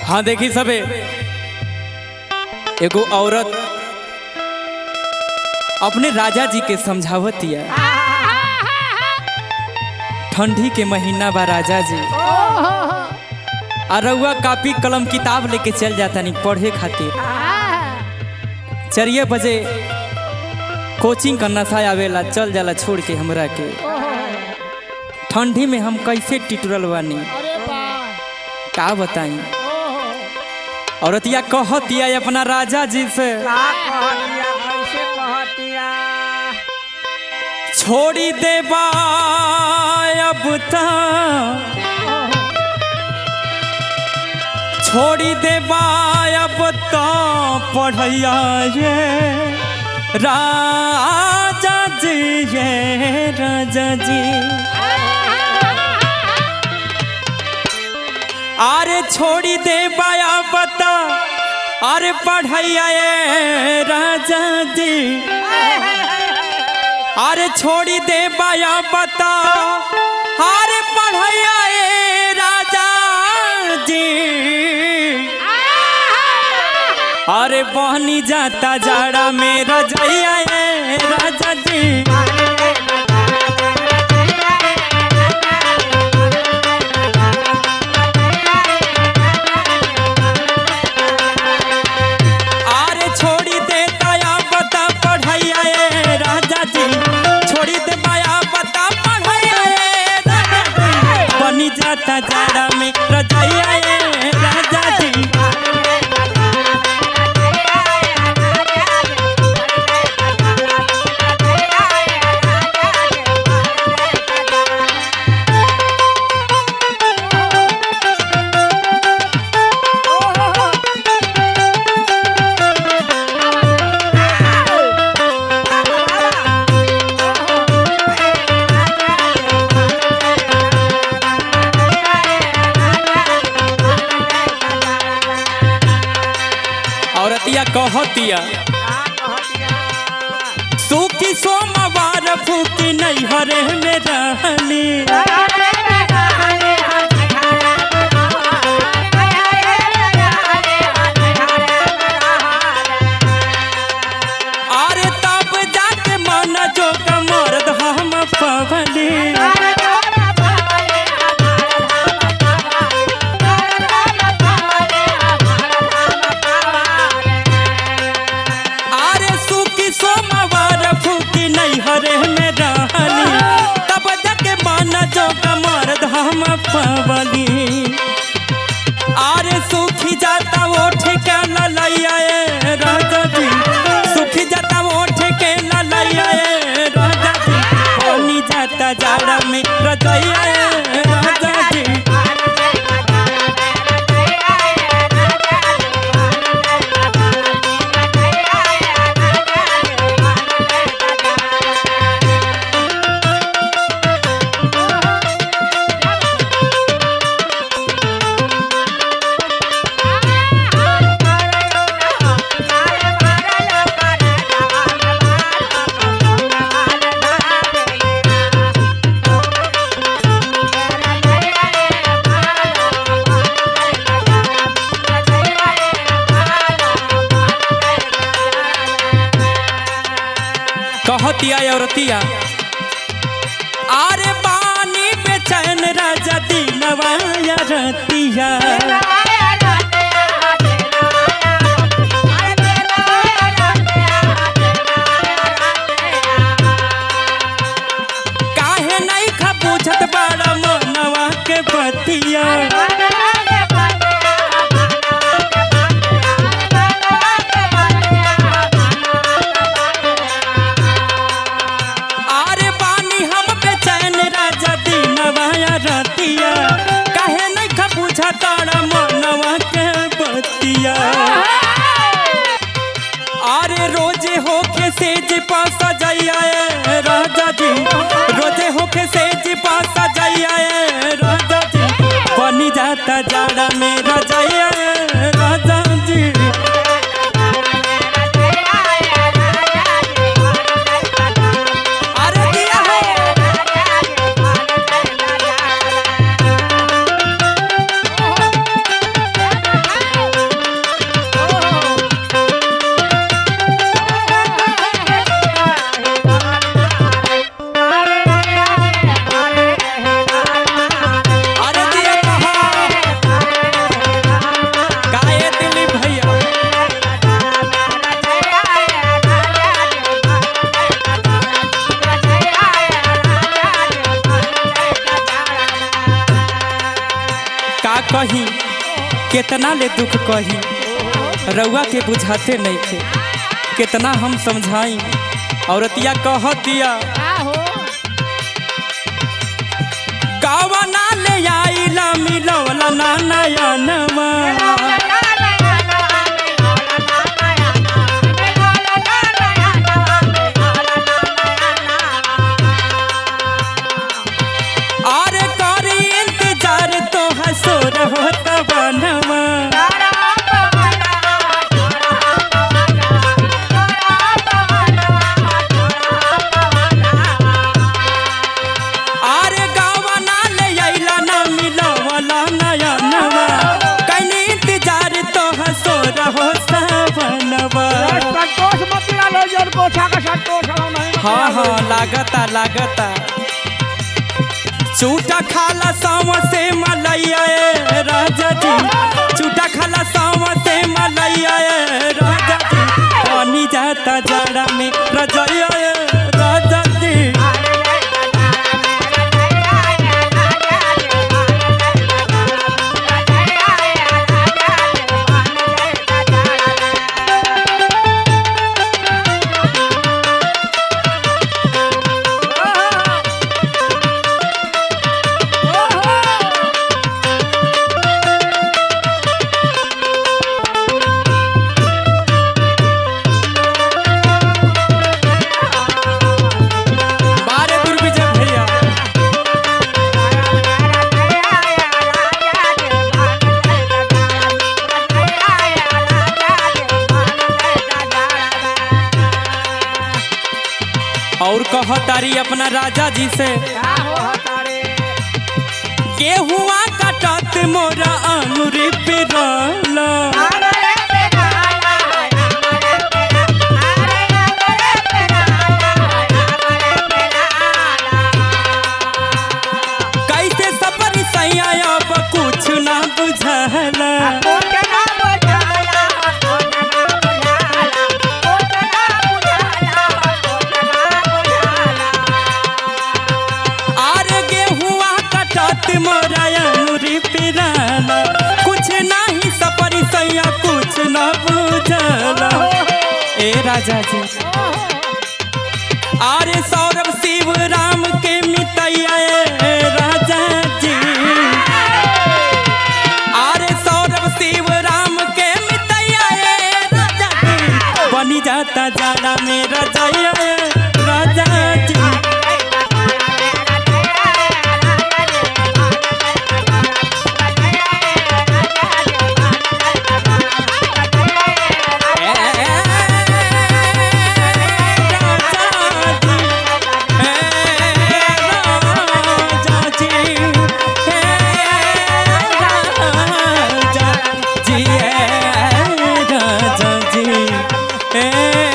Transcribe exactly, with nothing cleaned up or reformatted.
हाँ देखी सबे एगो औरत अपने राजा जी के समझावतिया। ठंडी के महीना बा राजा जी, अरुआ कापी कलम किताब लेके चल जाता नहीं पढ़े खातिर। चारिये बजे कोचिंग का नशा आवेला, चल जाला छोड़ के हमरा के। ठंडी में हम कैसे टिटुरल बानी का बताई। औरतिया कहतिया अपना राजा जी से, कैसे कहतिया? छोड़ी देबा अब ता छोड़ी देबा अब तो पढ़ैया ये राजा जी, ये राजा जी। अरे छोड़ी देबा अब तो अरे पढ़ैया ये राजा जी। अरे छोड़ी देबा अब तो अरे पढ़ैया ये राजा जी। अरे बहनी जाता जाड़ा में रजैया ये राजा जी। अरे छोड़ी देता या बता पढ़ैया ये राजा जी। छोड़ी देता या बता पढ़ैया ये राजा जी। बहनी जाता जाड़ा में रजैया ये राजा जी। औरतिया कहतिया, सूखी सोमवार फूकी नहीं हरे में रहनी। अरे तब जाके मन जो कमर हम पवनी। अरे सूखी जाता वो ठेका लैया ए राजा जी। सूखी जाता वो ठेके लैया ए राजा जी। पानी जाता जाड़ा में रजैया ए राजा जी। कहतिया औरतिया, आरे बानी बेचैन राजा दीनवा रतिया। काहे नहीं खा पूछत बड़ा मनवा के बतिया। काहे नहीं खा पूछा तारा मनवा के बतिया। अरे रोजे होके सेज पास जाइया ए राजा जी। रोजे होके सेज पास जाइया ए राजा जी। बनी जाता जाड़ा में रजैया ए राजा जी। अरे दिया है का कही कितना ले दुख कही रउआ के बुझाते नहीं थे कितना हम समझाई औरतिया कह दिया गावा ना ले आइला मिलवला ना नयनमा अरे करी इंतजार तो हसो रहो तबनवा हाँ हाँ लागता लागता चूटा खाला साव से मलैया राजा जी चूटा खाला साव से मलैया राजा जी पानी जाता जाड़ा में रजैया राजा जी और कहतारी अपना राजा जी से गेहुआ कटत मोरा अंगुरी पिराला कैसे सफर सैया अब कुछ ना बुझला कुछ नहीं सपरी सैया कुछ न बुझला ए राजा जी अरे सौरभ शिव राम के मितैया राजा जी अरे सौरभ शिव राम के मितैया राजा जी बनी जाता जाड़ा में रजैया राजा जी Hey